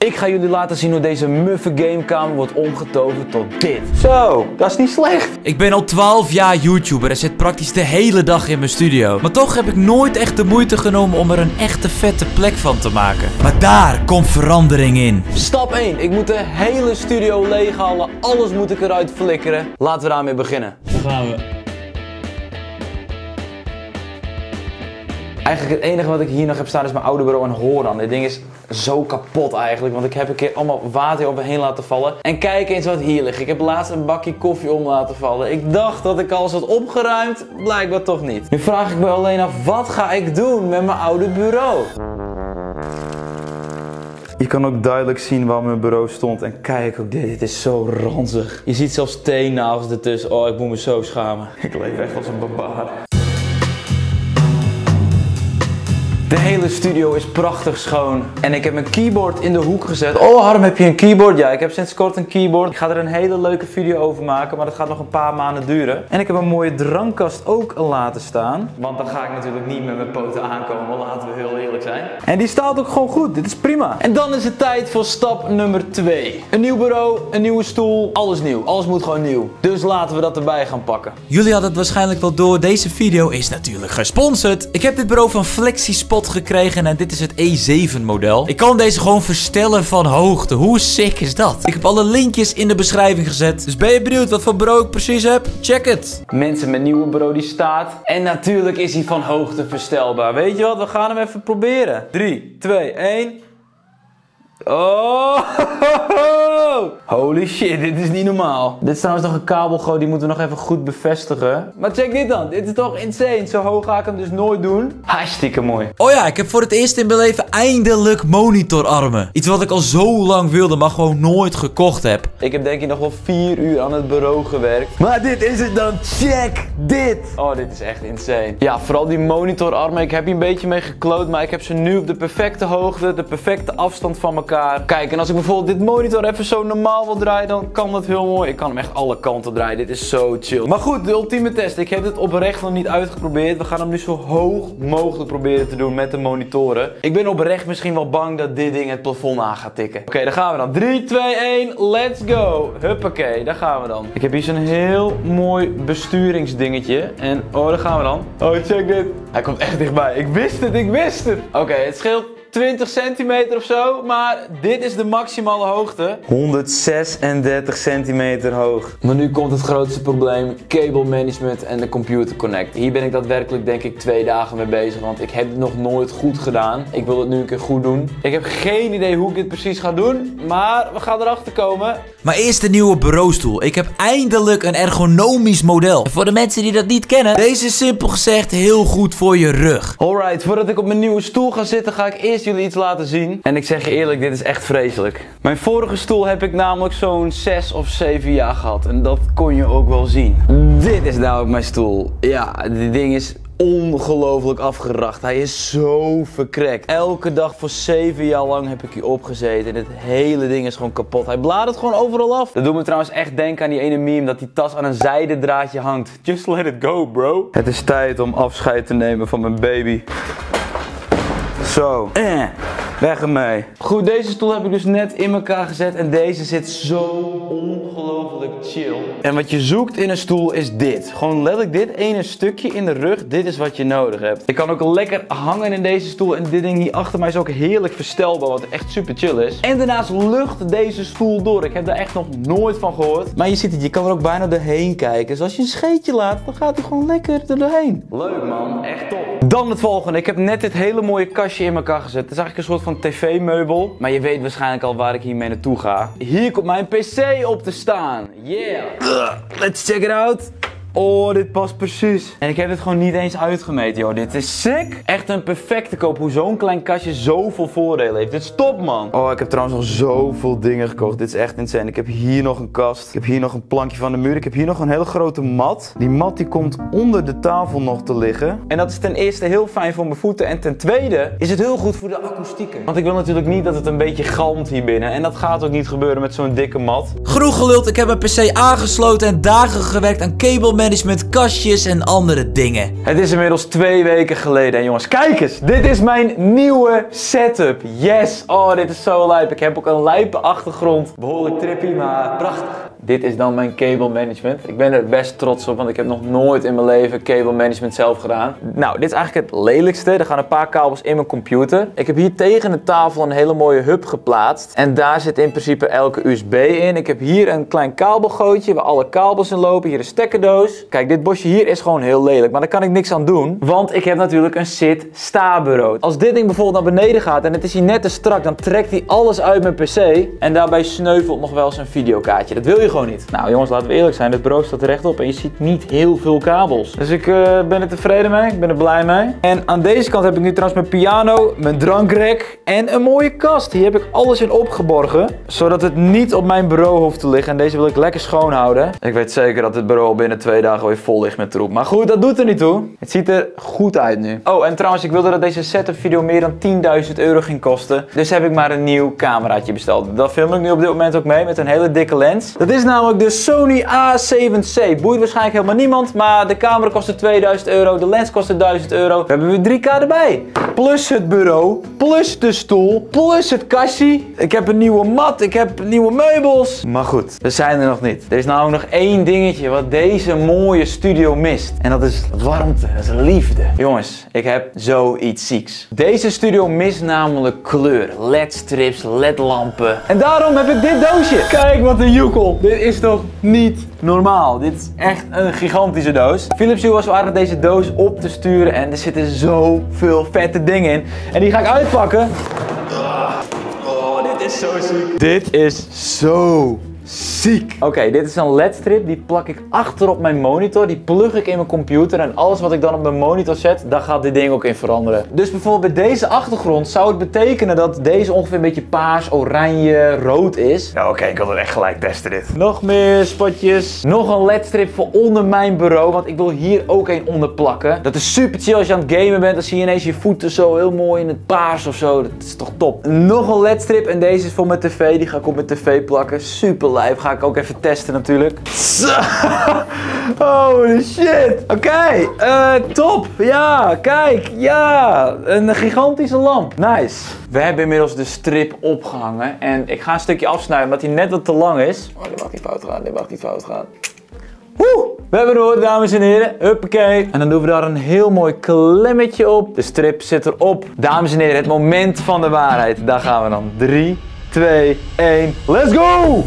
Ik ga jullie laten zien hoe deze muffe gamekamer wordt omgetoverd tot dit. Zo, dat is niet slecht. Ik ben al 12 jaar YouTuber en zit praktisch de hele dag in mijn studio. Maar toch heb ik nooit echt de moeite genomen om er een echte vette plek van te maken. Maar daar komt verandering in. Stap 1. Ik moet de hele studio leeghalen. Alles moet ik eruit flikkeren. Laten we daarmee beginnen. Daar gaan we. Eigenlijk het enige wat ik hier nog heb staan is mijn oude bureau en Horan. Dit ding is zo kapot eigenlijk, want ik heb een keer allemaal water over me heen laten vallen. En kijk eens wat hier ligt. Ik heb laatst een bakje koffie om laten vallen. Ik dacht dat ik alles had opgeruimd, blijkbaar toch niet. Nu vraag ik me alleen af, wat ga ik doen met mijn oude bureau? Je kan ook duidelijk zien waar mijn bureau stond. En kijk ook dit is zo ranzig. Je ziet zelfs teennagels ertussen. Oh, ik moet me zo schamen. Ik leef echt als een barbaar. De hele studio is prachtig schoon. En ik heb mijn keyboard in de hoek gezet. Oh Harm, heb je een keyboard? Ja, ik heb sinds kort een keyboard. Ik ga er een hele leuke video over maken, maar dat gaat nog een paar maanden duren. En ik heb een mooie drankkast ook laten staan. Want dan ga ik natuurlijk niet met mijn poten aankomen, laten we heel eerlijk zijn. En die staat ook gewoon goed, dit is prima. En dan is het tijd voor stap nummer 2. Een nieuw bureau, een nieuwe stoel, alles nieuw. Alles moet gewoon nieuw. Dus laten we dat erbij gaan pakken. Jullie hadden het waarschijnlijk wel door, deze video is natuurlijk gesponsord. Ik heb dit bureau van FlexiSpot gekregen en dit is het E7 model. Ik kan deze gewoon verstellen van hoogte. Hoe sick is dat? Ik heb alle linkjes in de beschrijving gezet. Dus ben je benieuwd wat voor bureau ik precies heb? Check het. Mensen, mijn nieuwe bureau die staat. En natuurlijk is hij van hoogte verstelbaar. Weet je wat? We gaan hem even proberen. 3, 2, 1. Oh, holy shit, dit is niet normaal. Dit is trouwens nog een kabelgoot, die moeten we nog even goed bevestigen. Maar check dit dan, dit is toch insane. Zo hoog ga ik hem dus nooit doen. Hartstikke mooi. Oh ja, ik heb voor het eerst in mijn leven eindelijk monitorarmen. Iets wat ik al zo lang wilde, maar gewoon nooit gekocht heb. Ik heb denk ik nog wel 4 uur aan het bureau gewerkt. Maar dit is het dan, check dit. Oh, dit is echt insane. Ja, vooral die monitorarmen, ik heb hier een beetje mee gekloot, maar ik heb ze nu op de perfecte hoogte, de perfecte afstand van elkaar. Kijk, en als ik bijvoorbeeld dit monitor even zo normaal wil draaien, dan kan dat heel mooi. Ik kan hem echt alle kanten draaien. Dit is zo chill. Maar goed, de ultieme test. Ik heb dit oprecht nog niet uitgeprobeerd. We gaan hem nu zo hoog mogelijk proberen te doen met de monitoren. Ik ben oprecht misschien wel bang dat dit ding het plafond aan gaat tikken. Oké, daar gaan we dan. 3, 2, 1, let's go. Huppakee, daar gaan we dan. Ik heb hier zo'n heel mooi besturingsdingetje. En, oh, daar gaan we dan. Oh, check dit. Hij komt echt dichtbij. Ik wist het, ik wist het. Oké, het scheelt 20 centimeter of zo, maar dit is de maximale hoogte. 136 centimeter hoog. Maar nu komt het grootste probleem, cable management en de computer connect. Hier ben ik daadwerkelijk denk ik 2 dagen mee bezig, want ik heb het nog nooit goed gedaan. Ik wil het nu een keer goed doen. Ik heb geen idee hoe ik dit precies ga doen, maar we gaan erachter komen. Maar eerst de nieuwe bureaustoel. Ik heb eindelijk een ergonomisch model. En voor de mensen die dat niet kennen, deze is simpel gezegd heel goed voor je rug. Alright, voordat ik op mijn nieuwe stoel ga zitten, ga ik eerst jullie iets laten zien. En ik zeg je eerlijk, dit is echt vreselijk. Mijn vorige stoel heb ik namelijk zo'n 6 of 7 jaar gehad. En dat kon je ook wel zien. Dit is nou ook mijn stoel. Ja, dit ding is ongelooflijk afgeracht. Hij is zo verkrekt. Elke dag voor 7 jaar lang heb ik hier opgezeten. En het hele ding is gewoon kapot. Hij bladert gewoon overal af. Dat doet me trouwens echt denken aan die ene meme dat die tas aan een zijden draadje hangt. Just let it go, bro. Het is tijd om afscheid te nemen van mijn baby. Zo, weg ermee. Goed, deze stoel heb ik dus net in elkaar gezet en deze zit zo ongelooflijk chill. En wat je zoekt in een stoel is dit. Gewoon letterlijk dit ene stukje in de rug, dit is wat je nodig hebt. Ik kan ook lekker hangen in deze stoel en dit ding hier achter mij is ook heerlijk verstelbaar, wat echt super chill is. En daarnaast lucht deze stoel door. Ik heb daar echt nog nooit van gehoord. Maar je ziet het, je kan er ook bijna doorheen kijken. Dus als je een scheetje laat, dan gaat hij gewoon lekker er doorheen. Leuk man, echt top. Dan het volgende. Ik heb net dit hele mooie kastje in elkaar gezet. Het is eigenlijk een soort van tv-meubel. Maar je weet waarschijnlijk al waar ik hiermee naartoe ga. Hier komt mijn PC op te staan. Yeah. Let's check it out. Oh, dit past precies. En ik heb dit gewoon niet eens uitgemeten, joh. Dit is sick. Echt een perfecte koop. Hoe zo'n klein kastje zoveel voordelen heeft. Dit is top, man. Oh, ik heb trouwens nog zoveel dingen gekocht. Dit is echt insane. Ik heb hier nog een kast. Ik heb hier nog een plankje van de muur. Ik heb hier nog een hele grote mat. Die mat die komt onder de tafel nog te liggen. En dat is ten eerste heel fijn voor mijn voeten. En ten tweede is het heel goed voor de akoestieken. Want ik wil natuurlijk niet dat het een beetje galmt hier binnen. En dat gaat ook niet gebeuren met zo'n dikke mat. Genoeg geluld. Ik heb mijn PC aangesloten en dagen gewerkt aan cable kabelmanagement, kastjes en andere dingen. Het is inmiddels 2 weken geleden en jongens, kijk eens. Dit is mijn nieuwe setup. Yes! Oh, dit is zo lijp. Ik heb ook een lijpe achtergrond. Behoorlijk trippy, maar prachtig. Dit is dan mijn cable management. Ik ben er best trots op, want ik heb nog nooit in mijn leven cable management zelf gedaan. Nou, dit is eigenlijk het lelijkste. Er gaan een paar kabels in mijn computer. Ik heb hier tegen de tafel een hele mooie hub geplaatst. En daar zit in principe elke USB in. Ik heb hier een klein kabelgootje waar alle kabels in lopen. Hier een stekkerdoos. Kijk, dit bosje hier is gewoon heel lelijk, maar daar kan ik niks aan doen. Want ik heb natuurlijk een sit-sta-bureau. Als dit ding bijvoorbeeld naar beneden gaat en het is hier net te strak, dan trekt hij alles uit mijn PC. En daarbij sneuvelt nog wel zijn videokaartje. Dat wil je gewoon niet. Nou jongens, laten we eerlijk zijn. Dit bureau staat rechtop en je ziet niet heel veel kabels. Dus ik ben er tevreden mee. Ik ben er blij mee. En aan deze kant heb ik nu trouwens mijn piano, mijn drankrek en een mooie kast. Hier heb ik alles in opgeborgen. Zodat het niet op mijn bureau hoeft te liggen. En deze wil ik lekker schoon houden. Ik weet zeker dat dit bureau binnen 2 dagen weer vol ligt met troep. Maar goed, dat doet er niet toe. Het ziet er goed uit nu. Oh, en trouwens, ik wilde dat deze setup video meer dan 10.000 euro ging kosten. Dus heb ik maar een nieuw cameraatje besteld. Dat film ik nu op dit moment ook mee met een hele dikke lens. Dat is namelijk de Sony A7C. Boeit waarschijnlijk helemaal niemand, maar de camera kostte 2000 euro, de lens kostte 1000 euro. We hebben weer 3K erbij. Plus het bureau, plus de stoel, plus het kastje. Ik heb een nieuwe mat, ik heb nieuwe meubels. Maar goed, we zijn er nog niet. Er is namelijk nog één dingetje wat deze mooie studio mist. En dat is warmte, dat is liefde. Jongens, ik heb zoiets zieks. Deze studio mist namelijk kleur. LED-strips, LED-lampen. En daarom heb ik dit doosje. Kijk wat een joekel. Dit is toch niet normaal. Dit is echt een gigantische doos. Philips Hue was aan deze doos op te sturen en er zitten zoveel vette dingen in. En die ga ik uitpakken. Oh, dit is zo ziek. Dit is zo ziek. Oké, dit is een LED-strip. Die plak ik achter op mijn monitor. Die plug ik in mijn computer. En alles wat ik dan op mijn monitor zet, daar gaat dit ding ook in veranderen. Dus bijvoorbeeld bij deze achtergrond zou het betekenen dat deze ongeveer een beetje paars, oranje, rood is. Nou oké, ik wil het echt gelijk testen dit. Nog meer spotjes. Nog een LED-strip voor onder mijn bureau. Want ik wil hier ook een onder plakken. Dat is super chill als je aan het gamen bent. Dan zie je ineens je voeten zo heel mooi in het paars of zo. Dat is toch top. Nog een LED-strip. En deze is voor mijn tv. Die ga ik op mijn tv plakken. Super lijp. Ga ik ook even testen natuurlijk. Holy shit. Oké, top. Ja, kijk. Ja, een gigantische lamp. Nice. We hebben inmiddels de strip opgehangen. En ik ga een stukje afsnijden omdat hij net wat te lang is. Oh, dit mag niet fout gaan. Dit mag niet fout gaan. Woe! We hebben er, dames en heren. Huppakee. En dan doen we daar een heel mooi klemmetje op. De strip zit erop. Dames en heren, het moment van de waarheid. Daar gaan we dan. 3, 2, 1. Let's go!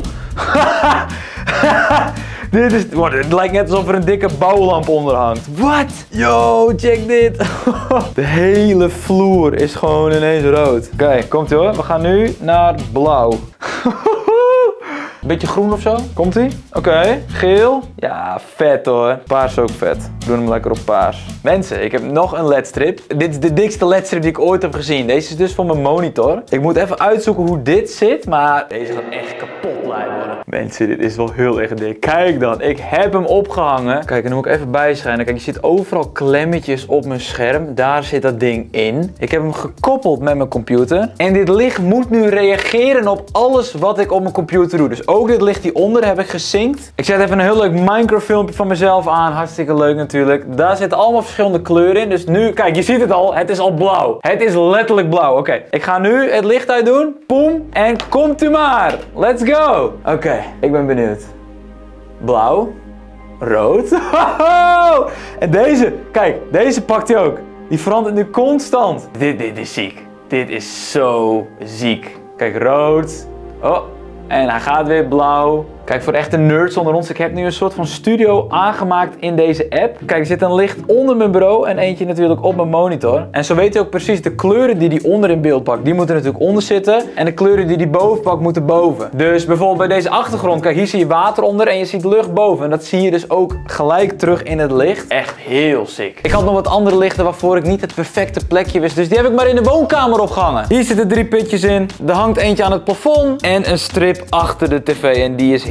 Dit is... Het lijkt net alsof er een dikke bouwlamp onder hangt. Wat? Yo, check dit. De hele vloer is gewoon ineens rood. Oké, komt ie hoor. We gaan nu naar blauw. Beetje groen of zo. Komt ie? Oké. Geel. Ja, vet hoor. Paars is ook vet. Doe hem lekker op paars. Mensen, ik heb nog een LED-strip. Dit is de dikste LED-strip die ik ooit heb gezien. Deze is dus voor mijn monitor. Ik moet even uitzoeken hoe dit zit, maar deze gaat echt kapot lijp worden. Mensen, dit is wel heel erg dik. Kijk dan, ik heb hem opgehangen. Kijk, en dan moet ik even bijschijnen. Kijk, je ziet overal klemmetjes op mijn scherm. Daar zit dat ding in. Ik heb hem gekoppeld met mijn computer. En dit licht moet nu reageren op alles wat ik op mijn computer doe. Dus ook dit licht hieronder heb ik gesynct. Ik zet even een heel leuk Minecraft filmpje van mezelf aan. Hartstikke leuk natuurlijk. Daar zitten allemaal verschillende kleuren in. Dus nu, kijk, je ziet het al. Het is al blauw. Het is letterlijk blauw. Oké, ik ga nu het licht uitdoen. Poem. En komt u maar. Let's go. Oké, ik ben benieuwd. Blauw. Rood. En deze. Kijk, deze pakt hij ook. Die verandert nu constant. Dit is ziek. Dit is zo ziek. Kijk, rood. Oh. En hij gaat weer blauw. Kijk, voor de echte nerds onder ons, ik heb nu een soort van studio aangemaakt in deze app. Kijk, er zit een licht onder mijn bureau en eentje natuurlijk op mijn monitor. En zo weet hij ook precies de kleuren die hij onder in beeld pakt. Die moeten natuurlijk onder zitten. En de kleuren die hij boven pakt, moeten boven. Dus bijvoorbeeld bij deze achtergrond, kijk, hier zie je water onder en je ziet lucht boven. En dat zie je dus ook gelijk terug in het licht. Echt heel sick. Ik had nog wat andere lichten waarvoor ik niet het perfecte plekje wist. Dus die heb ik maar in de woonkamer opgehangen. Hier zitten 3 pitjes in. Er hangt eentje aan het plafond. En een strip achter de tv. En die is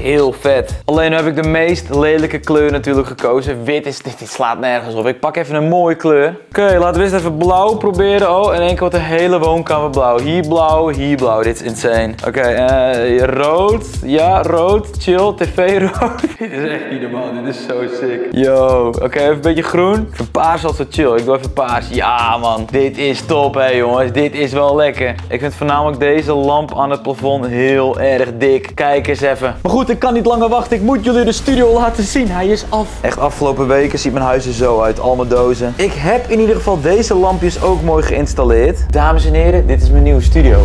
heel vet. Alleen heb ik de meest lelijke kleur natuurlijk gekozen. Wit is, dit slaat nergens op. Ik pak even een mooie kleur. Oké, laten we eens even blauw proberen. Oh, in één keer wordt de hele woonkamer blauw. Hier blauw, hier blauw. Dit is insane. Oké, rood. Ja, rood. Chill. TV rood. Dit is echt niet normaal. Dit is zo sick. Yo. Oké, even een beetje groen. Even paars als zo chill. Ik doe even paars. Ja, man. Dit is top, hè, jongens. Dit is wel lekker. Ik vind voornamelijk deze lamp aan het plafond heel erg dik. Kijk eens even. Maar goed, ik kan niet langer wachten. Ik moet jullie de studio laten zien. Hij is af. Echt, afgelopen weken ziet mijn huis er zo uit. Al mijn dozen. Ik heb in ieder geval deze lampjes ook mooi geïnstalleerd. Dames en heren, dit is mijn nieuwe studio.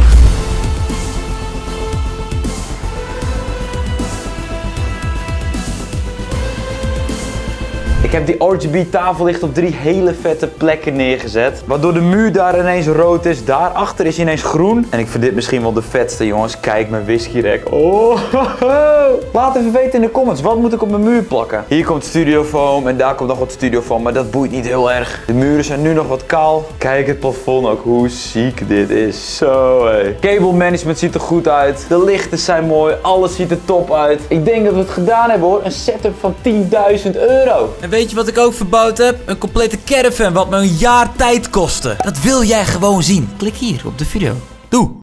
Ik heb die RGB tafellicht op 3 hele vette plekken neergezet. Waardoor de muur daar ineens rood is. Daarachter is hij ineens groen. En ik vind dit misschien wel de vetste, jongens. Kijk, mijn whiskyrek. Oh. Laat even weten in de comments. Wat moet ik op mijn muur plakken? Hier komt studiofoam en daar komt nog wat studiofoam. Maar dat boeit niet heel erg. De muren zijn nu nog wat kaal. Kijk het plafond ook. Hoe ziek dit is. Zo, hé. Cable management ziet er goed uit. De lichten zijn mooi. Alles ziet er top uit. Ik denk dat we het gedaan hebben, hoor. Een setup van 10.000 euro. En weet je wat ik ook verbouwd heb? Een complete caravan wat me een jaar tijd kostte. Dat wil jij gewoon zien. Klik hier op de video. Doe!